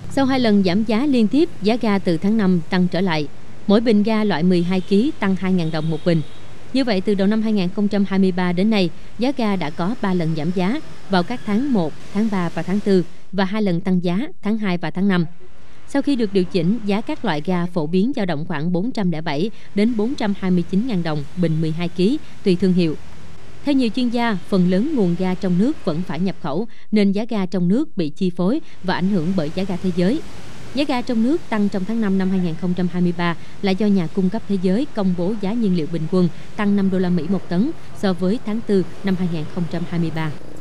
Sau 2 lần giảm giá liên tiếp, giá ga từ tháng 5 tăng trở lại. Mỗi bình ga loại 12 kg tăng 2.000 đồng một bình. Như vậy, từ đầu năm 2023 đến nay, giá ga đã có 3 lần giảm giá vào các tháng 1, tháng 3 và tháng 4 và 2 lần tăng giá tháng 2 và tháng 5. Sau khi được điều chỉnh, giá các loại ga phổ biến dao động khoảng 407 đến 429.000 đồng bình 12 kg tùy thương hiệu. Theo nhiều chuyên gia, phần lớn nguồn ga trong nước vẫn phải nhập khẩu nên giá ga trong nước bị chi phối và ảnh hưởng bởi giá ga thế giới. Giá ga trong nước tăng trong tháng 5 năm 2023 là do nhà cung cấp thế giới công bố giá nhiên liệu bình quân tăng 5 đô la Mỹ một tấn so với tháng 4 năm 2023.